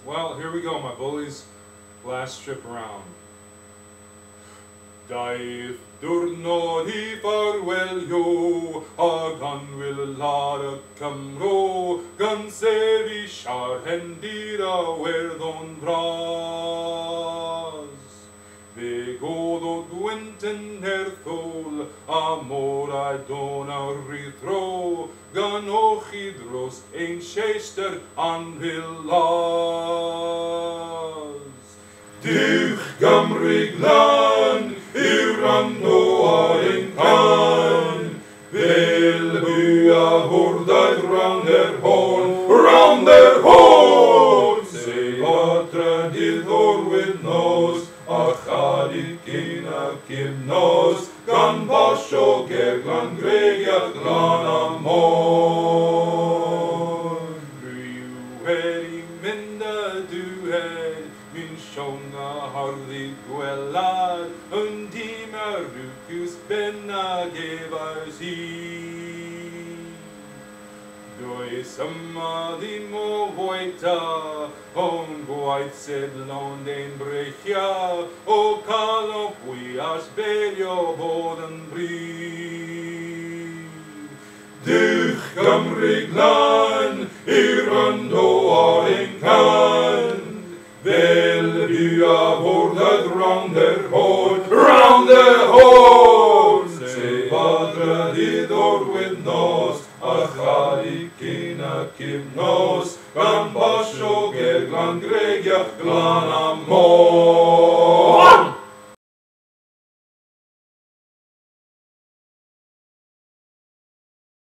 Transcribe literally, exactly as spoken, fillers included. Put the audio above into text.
Well, here we go, my bullies. Last trip around. Daeth diwrnod I ffarwelio, a gan wil lar y Cymro, gan sefyll ar hendir a werddon fras. Fe goddod gwynt yn herthol, a morau don a rithro, gan ochi dros ein siester anfil las. Duwch Gymru glan, yw'r rando a ein can, fel bu a hwrdaidd round yr hôn, round yr hôn! Sef adra dydd o'r wythnos, a chadig gyn a gymnos, gan basio ger glan greg a glan amon. Rhyw wedi mynd a dwhed, mi'n siwn a harddi gwelad, yn dim a rwgws ben a gefais hi. Does yma ddim o fwyta, o'n gwaith sef lond ein brechia, o cael o pwy a sberio bod yn bryd. Duwch Gymru glan, i'r rando a ein can, fel bu a fwrdaidd round yr hôn, round yr hôn! Sef adra dydd o'r wythnos, a chadig gyn a cymnos, gan basio ger glan greg a glan amon.